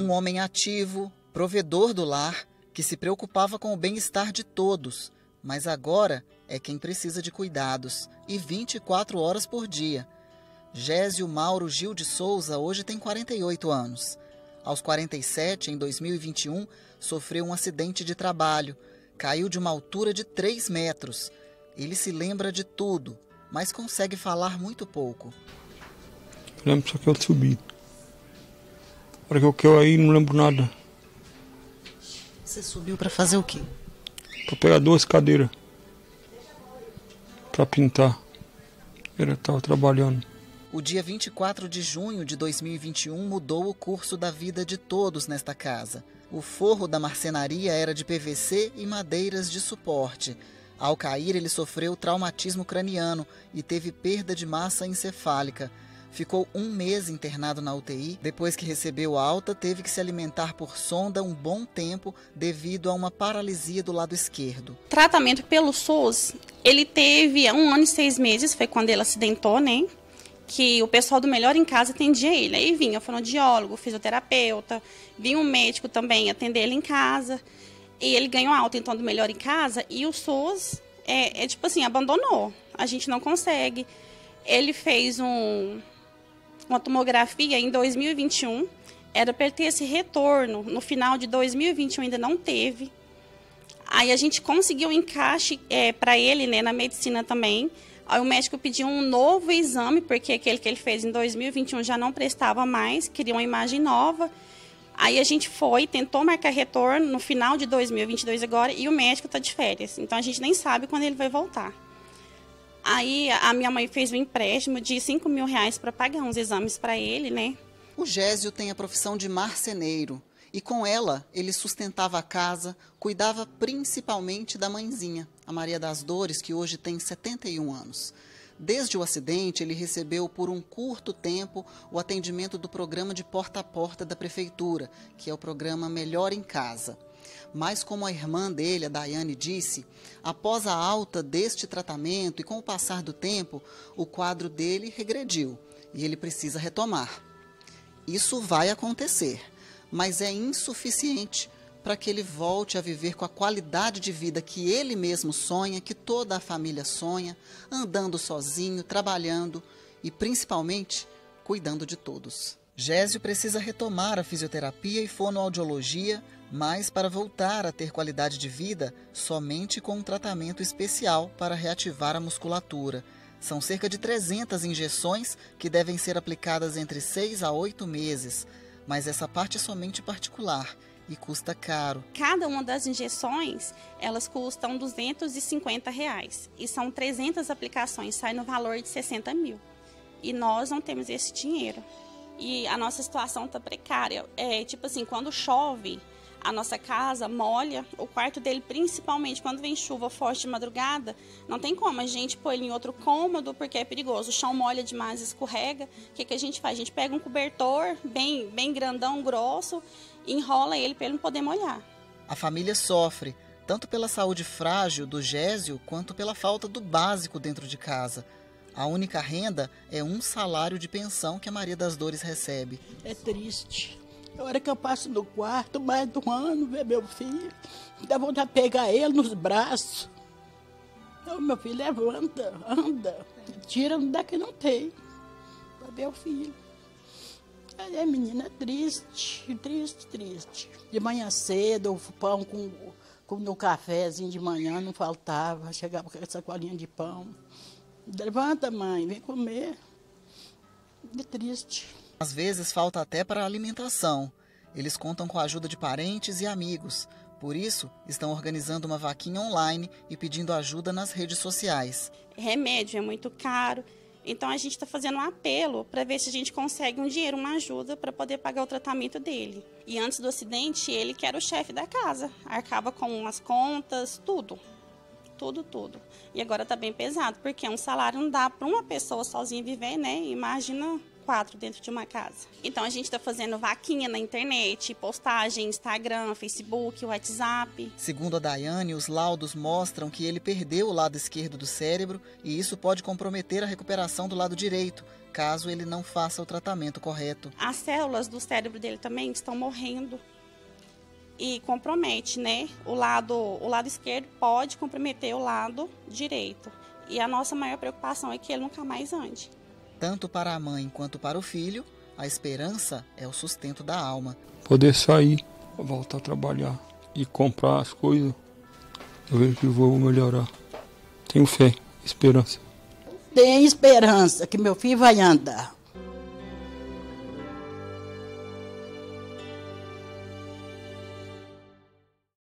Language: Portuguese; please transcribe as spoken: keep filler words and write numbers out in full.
Um homem ativo, provedor do lar, que se preocupava com o bem-estar de todos, mas agora é quem precisa de cuidados, e vinte e quatro horas por dia. Gésio Mauro Gil de Souza hoje tem quarenta e oito anos. Aos quarenta e sete, em dois mil e vinte e um, sofreu um acidente de trabalho. Caiu de uma altura de três metros. Ele se lembra de tudo, mas consegue falar muito pouco. Eu lembro só que eu subi. A hora que eu caí aí, não lembro nada. Você subiu para fazer o quê? Para pegar duas cadeiras. Para pintar. Ele estava trabalhando. O dia vinte e quatro de junho de dois mil e vinte e um mudou o curso da vida de todos nesta casa. O forro da marcenaria era de P V C e madeiras de suporte. Ao cair, ele sofreu traumatismo craniano e teve perda de massa encefálica. Ficou um mês internado na U T I. Depois que recebeu alta, teve que se alimentar por sonda um bom tempo devido a uma paralisia do lado esquerdo. Tratamento pelo SUS, ele teve um ano e seis meses, foi quando ele acidentou, né? Que o pessoal do Melhor em Casa atendia ele. Aí vinha fonoaudiólogo, fisioterapeuta, vinha um médico também atender ele em casa. E ele ganhou alta, então, do Melhor em Casa. E o SUS, é, é tipo assim, abandonou. A gente não consegue. Ele fez um, uma tomografia em dois mil e vinte e um. Era para ter esse retorno. No final de dois mil e vinte e um ainda não teve. Aí a gente conseguiu um encaixe é, para ele, né, na medicina também. Aí o médico pediu um novo exame, porque aquele que ele fez em dois mil e vinte e um já não prestava mais, queria uma imagem nova. Aí a gente foi, tentou marcar retorno no final de dois mil e vinte e dois agora, e o médico está de férias. Então a gente nem sabe quando ele vai voltar. Aí a minha mãe fez um empréstimo de cinco mil reais para pagar uns exames para ele, né? O Gésio tem a profissão de marceneiro. E com ela, ele sustentava a casa, cuidava principalmente da mãezinha, a Maria das Dores, que hoje tem setenta e um anos. Desde o acidente, ele recebeu por um curto tempo o atendimento do programa de porta a porta da prefeitura, que é o programa Melhor em Casa. Mas como a irmã dele, a Daiane, disse, após a alta deste tratamento e com o passar do tempo, o quadro dele regrediu e ele precisa retomar. Isso vai acontecer, mas é insuficiente para que ele volte a viver com a qualidade de vida que ele mesmo sonha, que toda a família sonha, andando sozinho, trabalhando e, principalmente, cuidando de todos. Gésio precisa retomar a fisioterapia e fonoaudiologia, mas para voltar a ter qualidade de vida, somente com um tratamento especial para reativar a musculatura. São cerca de trezentas injeções que devem ser aplicadas entre seis a oito meses. Mas essa parte é somente particular e custa caro. Cada uma das injeções, elas custam duzentos e cinquenta reais. E são trezentas aplicações, sai no valor de sessenta mil. E nós não temos esse dinheiro. E a nossa situação está precária. É tipo assim, quando chove, a nossa casa molha, o quarto dele, principalmente quando vem chuva forte de madrugada, não tem como a gente pôr ele em outro cômodo porque é perigoso. O chão molha demais, escorrega. O que, que a gente faz? A gente pega um cobertor bem, bem grandão, grosso, e enrola ele para ele não poder molhar. A família sofre, tanto pela saúde frágil do Gésio, quanto pela falta do básico dentro de casa. A única renda é um salário de pensão que a Maria das Dores recebe. É triste. A hora que eu passo no quarto, mais de um ano, ver meu filho, dá vontade de pegar ele nos braços. Oh, meu filho, levanta, anda, tira daqui não tem, para ver o filho. É, menina, triste, triste, triste. De manhã cedo, o pão com, com no cafezinho de manhã não faltava, chegava com essa colinha de pão. Levanta, mãe, vem comer. É triste. Às vezes falta até para a alimentação. Eles contam com a ajuda de parentes e amigos. Por isso, estão organizando uma vaquinha online e pedindo ajuda nas redes sociais. Remédio é muito caro. Então a gente está fazendo um apelo para ver se a gente consegue um dinheiro, uma ajuda para poder pagar o tratamento dele. E antes do acidente, ele que era o chefe da casa. Arcava com as contas, tudo. Tudo, tudo. E agora está bem pesado, porque um salário não dá para uma pessoa sozinha viver, né? Imagina quatro dentro de uma casa. Então a gente está fazendo vaquinha na internet, postagem, Instagram, Facebook, WhatsApp. Segundo a Daiane, os laudos mostram que ele perdeu o lado esquerdo do cérebro e isso pode comprometer a recuperação do lado direito, caso ele não faça o tratamento correto. As células do cérebro dele também estão morrendo e compromete, né? O lado, o lado esquerdo pode comprometer o lado direito. E a nossa maior preocupação é que ele nunca mais ande. Tanto para a mãe quanto para o filho, a esperança é o sustento da alma. Poder sair, voltar a trabalhar e comprar as coisas, eu vejo que vou melhorar. Tenho fé, esperança. Tem esperança que meu filho vai andar.